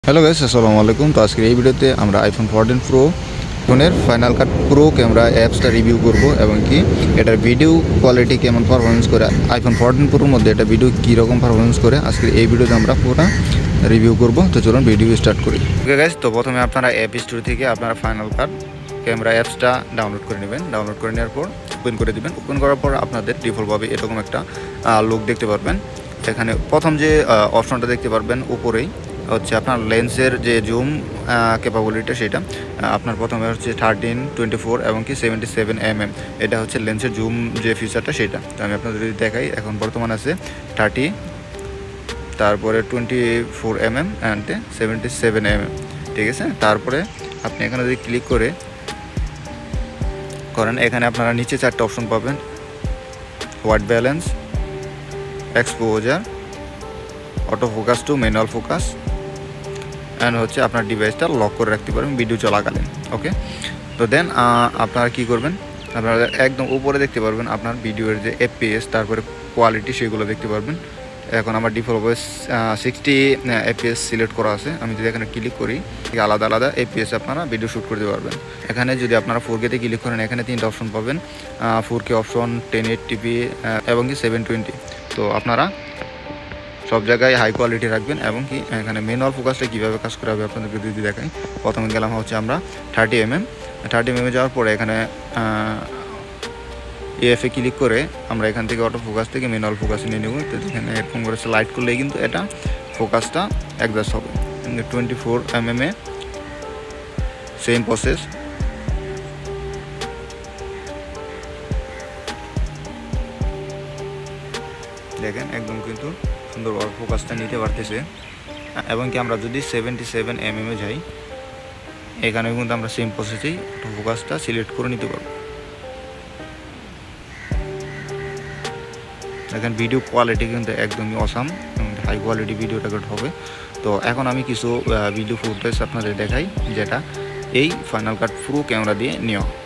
Hello guys, আসসালামু আলাইকুম। তো আজকের এই ভিডিওতে আমরা আইফোন 14 প্রো ফোনের ফাইনাল কাট প্রো ক্যামেরা অ্যাপসটা রিভিউ করব এবং কি এটার ভিডিও কোয়ালিটি কেমন পারফরমেন্স করে, আইফোন 14 প্রোর মধ্যে এটা ভিডিও কীরকম পারফরমেন্স করে আজকের এই ভিডিওতে আমরা পুরো রিভিউ করব। তো চলুন ভিডিও স্টার্ট করি। ওকে গাইস, তো প্রথমে আপনারা অ্যাপ স্টোর থেকে আপনারা ফাইনাল কাট ক্যামেরা অ্যাপসটা ডাউনলোড করে নেবেন। ডাউনলোড করে নেওয়ার পর ওপেন করে দেবেন। ওপেন করার পর আপনাদের ডিফল্টভাবে এরকম একটা লুক দেখতে পারবেন। এখানে প্রথম যে অপশনটা দেখতে পারবেন উপরেই হচ্ছে আপনার লেন্সের যে জুম ক্যাপাবিলিটি, সেটা আপনার প্রথমে হচ্ছে 13, 24 এবং কি 77 mm, এটা হচ্ছে লেন্সের জুম যে ফিচারটা সেটা। তো আমি আপনাদের যদি দেখাই, এখন বর্তমান আছে 30, তারপরে 24 mm অ্যান্ড 77 mm, ঠিক আছে। তারপরে আপনি এখানে যদি ক্লিক করেন, এখানে আপনারা নিচে চারটে অপশন পাবেন: white balance, exposure, auto focus to manual focus, and হচ্ছে আপনার ডিভাইসটা লক করে রাখতে পারবেন ভিডিও চলাকালীন। ওকে, তো দেন আপনারা কী করবেন, আপনারা একদম উপরে দেখতে পারবেন আপনার ভিডিওর যে FPS, তারপরে কোয়ালিটি, সেগুলো দেখতে পারবেন। এখন আমার ডিফল্টভাবে 60 FPS সিলেক্ট করা আছে। আমি যদি এখানে ক্লিক করি, আলাদা আলাদা FPS আপনারা ভিডিও শ্যুট করতে পারবেন। এখানে যদি আপনারা 4K-তে ক্লিক করেন, এখানে 3টা অপশন পাবেন: 4K অপশন, 1080p এবং কি 720। তো আপনারা সব জায়গায় হাই কোয়ালিটি রাখবেন। এবং কি এখানে ম্যানুয়াল ফোকাসটা কীভাবে কাজ করে হবে আপনাদেরকে যদি দেখাই। প্রথমে গেলাম হচ্ছে আমরা 30 mm যাওয়ার পরে এখানে এফে ক্লিক করে আমরা এখান থেকে অটো ফোকাস থেকে ম্যানুয়াল ফোকাস নিয়ে নেব। তো এখানে এরকম করে স্লাইড করলেই কিন্তু এটা ফোকাসটা অ্যাডজাস্ট হবে। 24 mm সেম প্রসেস। দেখেন একদম কিন্তু সুন্দরভাবে ফোকাসটা নিতে পারতেছে। এবং কি আমরা যদি 77 mm যাই, এখানে কিন্তু আমরা সেম প্রসেসেই ফোকাসটা সিলেক্ট করে নিতে পারবো। দেখেন ভিডিও কোয়ালিটি কিন্তু একদমই awesome, high quality video record হবে। তো এখন আমি কিছু ভিডিও ফুটেজ আপনাদের দেখাই, যেটা এই ফাইনাল কাট প্রো ক্যামেরা দিয়ে নেওয়া।